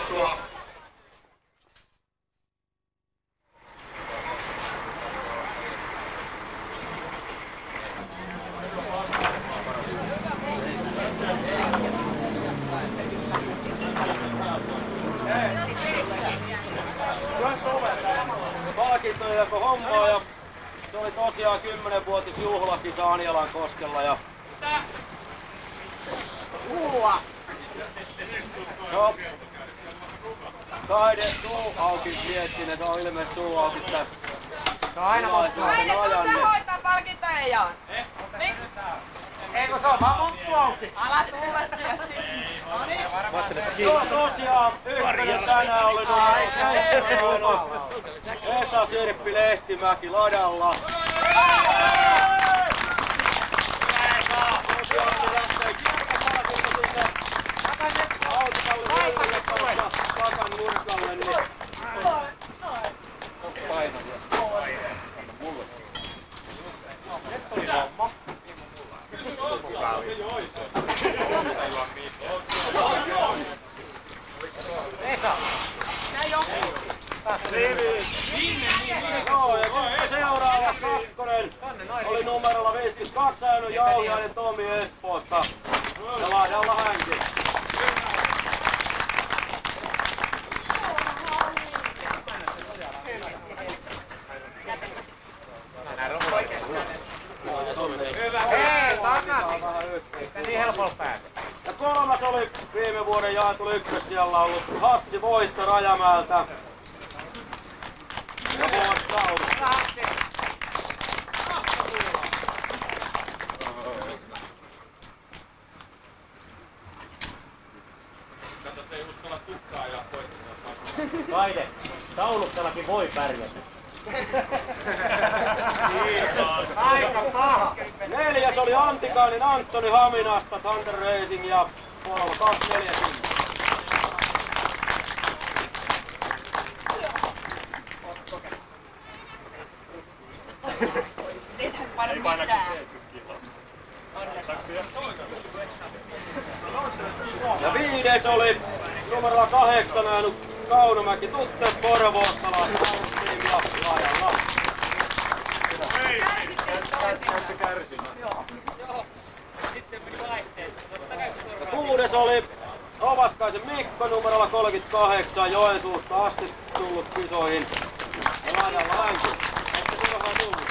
[SPEAKER 2] voitettua.
[SPEAKER 3] Palkintojako hommaa ja se oli tosiaan kymmenvuotisjuhlakisa Anjalankoskella ja
[SPEAKER 4] Uua!
[SPEAKER 3] no, taide suu auki miettiin, että on ilmeisesti suu auki tässä.
[SPEAKER 4] Se on aina muttu.
[SPEAKER 5] Aina tuut sä hoitaa palkintoja Jaan. Miks?
[SPEAKER 4] Eikö se on vaan muttu auki?
[SPEAKER 5] Ala tulla sieltä sit. Noniin.
[SPEAKER 3] Joo, tosiaan ykkönen tänään oli numero seitsemän. Esa Sirppi Lehtimäki ladalla. Takan nurkalle, niin painavia. Mulle. Nyt tuli homma.
[SPEAKER 4] Esa!
[SPEAKER 5] Nää joku.
[SPEAKER 3] Rivi! Joo, ja sitten seuraava kakkonen oli numerolla viisikymmentäkaksi Äänö Jauhiainen Tomi Espoosta. Ja laidalla hänkin.
[SPEAKER 4] Hei, takas! Eikö niin helpolla pääse?
[SPEAKER 3] Ja kolmas oli viime vuoden jaettu ykkössijalla ollut Hassi Voitto Rajamäeltä. Ja Vuos Sauli.
[SPEAKER 2] Kato, ei uskalla tukkaa ja koittaa.
[SPEAKER 6] Taide, tauluksellakin voi pärjätä.
[SPEAKER 4] Aika paha!
[SPEAKER 3] Neljäs oli Antikainen Antoni Haminasta Thunder Racing ja puolella kaksisataaneljäkymmentä.
[SPEAKER 5] Eihän se paina mitään.
[SPEAKER 3] Ja viides oli numerolla kahdeksan Ääny Kaunomäki Tutte Porvoosta laittiin ja laidalla. Ja kuudes oli Ovaskaisen Mikko numerolla kolmekymmentäkahdeksan Joensuusta asti tullut kisoihin. Ja laidalla hänkin. Ette turhaan tullut.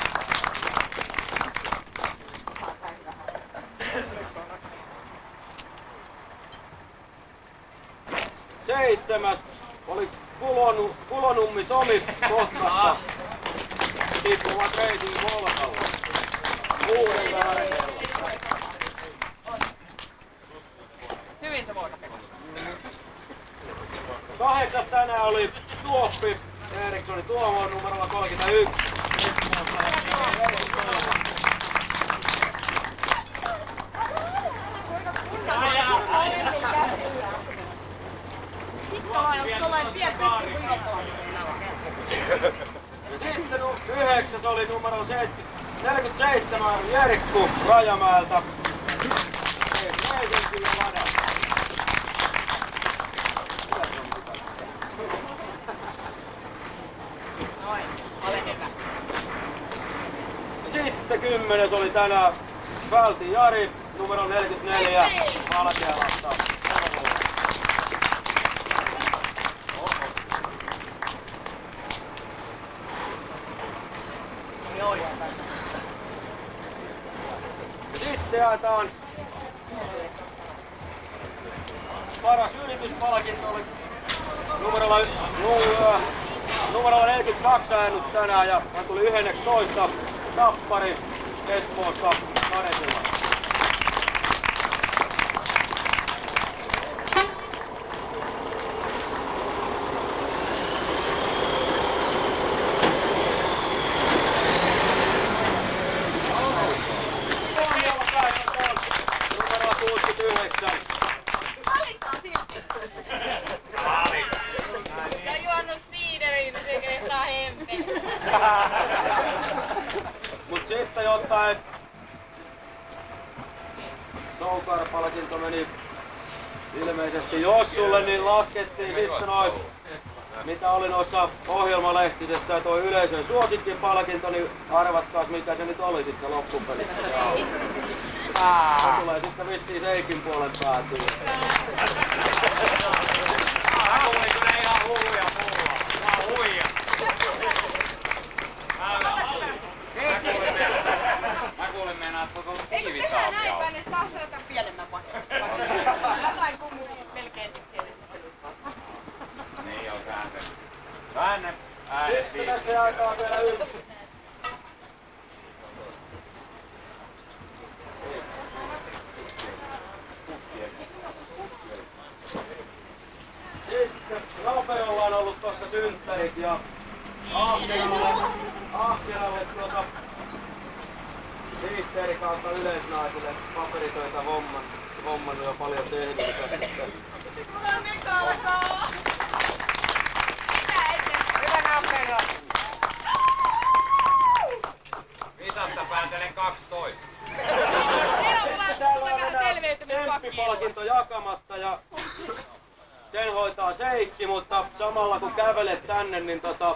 [SPEAKER 3] Seitsemäs oli Kulonu, Kulonummi Tomi Kotkasta. Tippuvat Racing Volkalla. Uuden vääräisellä.
[SPEAKER 5] Hyvin se voitat.
[SPEAKER 3] Kahdeksas tänään oli Tuoppi Erikssoni Tuomo numerolla kolmekymmentäyksi.
[SPEAKER 5] Hittoa, jos tulee pieni
[SPEAKER 3] Ja sitten yhdeksäs oli numero neljäkymmentäseitsemän Jerkku Rajamäeltä. Helsinki ja Lada.
[SPEAKER 5] Noin, ole hyvä.
[SPEAKER 3] Sitten kymmenes oli tänään Välti Jari numero neljäkymmentäneljä Valkealasta. Sitten jaetaan paras yrityspalkinto oli numerolla, nu- numerolla neljäkymmentäkaksi äänyt tänään ja hän tuli yksitoista Tappari Espoosta Kadetilla. Numerolla kuusikymmentäyhdeksän.
[SPEAKER 5] Valittaa silti.
[SPEAKER 7] Ja juonut siideriin, niin se kehtaa hempe.
[SPEAKER 3] Mut sitten jotain Soukar-palkinto meni ilmeisesti Jossulle niin laskettiin sitten noin, mitä oli noissa ohjelmalehtisessä ja toi yleisön suosikkipalkinto, niin arvatkaas mikä se nyt oli sitten loppupelissä. Se tulee sitten vissiin Seikin puolen päätyyn.
[SPEAKER 4] Mä kuulin kyllä ihan hulluja mulla. Mä oon huija. Mä kuulin meinaa, että on ollut tiivisaapia.
[SPEAKER 5] Eikö tehdään näin päin, että saa sieltä pienemmän paketin? Mä sain kumminkin melkein siellä.
[SPEAKER 4] Niin on sääntö. Väännä äänet
[SPEAKER 3] Sitten tässä aikaa vielä yksi. Sitten Rapeolla on ollut tossa synttärit ja Ahkeralle, Ahkeralle tuota sihteeri kautta yleisnaisille paperitöitä homman, hommannut ja paljon tehnyt tässä sitten.
[SPEAKER 5] Mulla on Mika alkaa! Mitä eteen?
[SPEAKER 4] Hyvä Nappero! Mitasta päätelen kaksitoista.
[SPEAKER 5] Siinä on mulla vähän selviytymispakkiin.
[SPEAKER 3] Tsemppipalkinto jakamatta ja sen hoitaa Seikki, mutta samalla kun kävelet tänne, niin tota...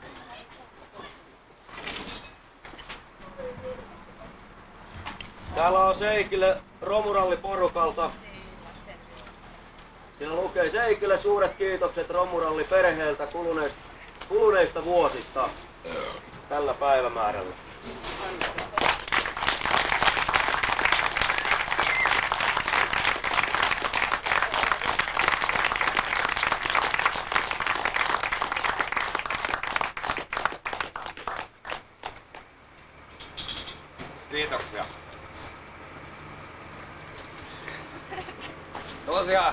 [SPEAKER 3] Täällä on Seikille romuralliporukalta. Siellä lukee Seikille suuret kiitokset romuralliperheeltä kuluneista, kuluneista vuosista tällä päivämäärällä.
[SPEAKER 4] Kiitoksia. Tosiaan.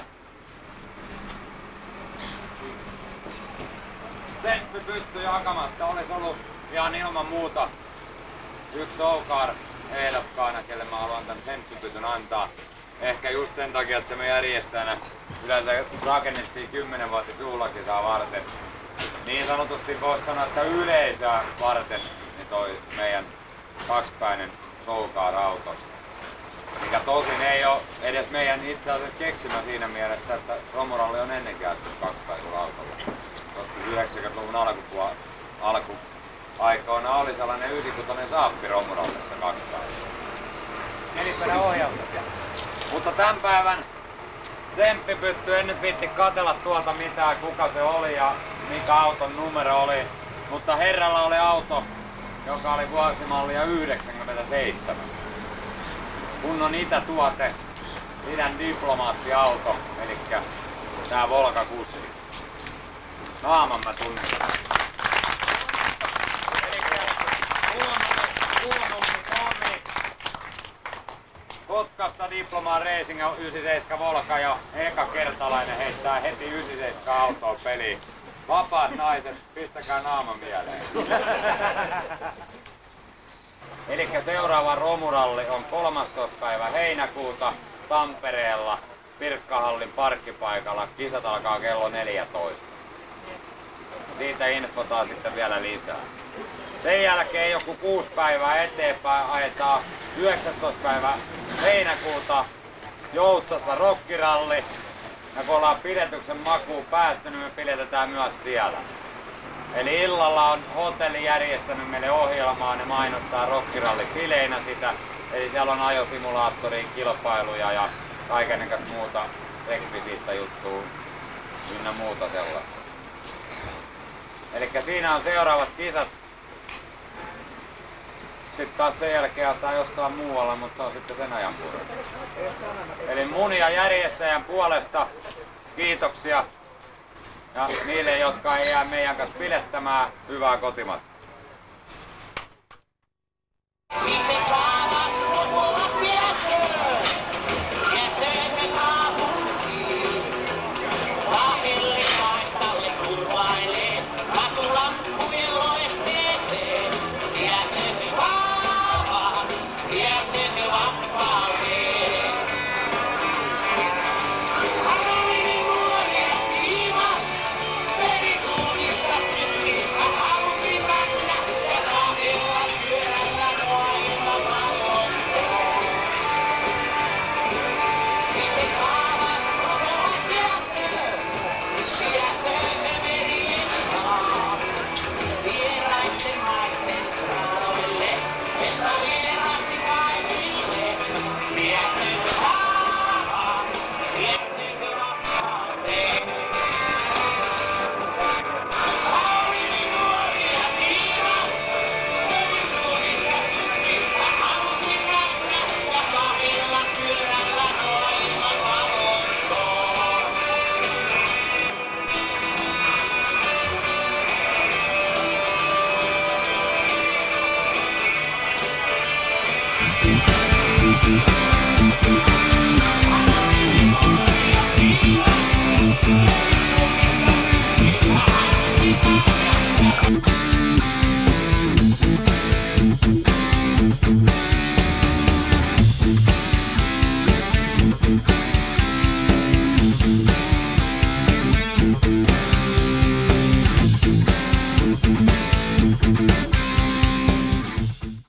[SPEAKER 4] Tsemppipytty jakamatta olisi ollut ihan ilman muuta yksi Soukar ehdokkaana, kelle mä haluan tän tsemppipytyn antaa. Ehkä just sen takia, että me järjestäjänä yleensä rakennettiin kymmenen vuotta suulakisaa varten. Niin sanotusti voisi sanoa, että yleisöä varten niin toi meidän kaksipäinen Soukar-auto. Mikä tosin ei ole edes meidän itse asiassa keksimä siinä mielessä, että romuralli on ennen käytetty kaksipäisellä autolla. yhdeksänkymmentäluvun alkupuolella alkuaikoina oli sellainen yhdeksänkymmentäkuusi Saappi romurallissa kaksipäisellä. Nelipelä ohjelta. Mutta tämän päivän tsemppipytty, en nyt viitti katsella tuolta mitään kuka se oli ja mikä auton numero oli. Mutta herralla oli auto, joka oli vuosimallia yhdeksänkymmentäseitsemän. Kunnon itätuote, idän diplomaattiauto, eli tää Volga kuusi. Naaman mä tunnistan. Elikkä luonnollinen Tommi. Kotkasta Diplomaan Racing yhdeksänkymmentäseitsemän Volga ja eka kertalainen heittää heti yhdeksänkymmentäseitsemän autoa peliin. Vapaat naiset, pistäkää naama mieleen. Elikkä seuraava romuralli on kolmastoista päivä heinäkuuta Tampereella Pirkkahallin parkkipaikalla. Kisat alkaa kello neljätoista. Siitä infotaan sitten vielä lisää. Sen jälkeen joku kuusi päivää eteenpäin ajetaan yhdeksästoista päivä heinäkuuta Joutsassa rokkiralli. Ja kun ollaan pidetyksen makuun päästy, niin me pidetään myös siellä. Eli illalla on hotelli järjestänyt meille ohjelmaa, ne mainostaa rokkiralli-bileinä sitä. Eli siellä on ajosimulaattoriin kilpailuja ja kaikennäköistä muuta rekvisiitta juttua ynnä muuta sellaista. Eli siinä on seuraavat kisat. Sitten taas sen jälkeen jotain jossain muualla, mutta se on sitten sen ajan puolella. Eli mun ja järjestäjän puolesta kiitoksia. Ja niille, jotka ei jää meidän kanssa pilettämään, hyvää kotimatkaa.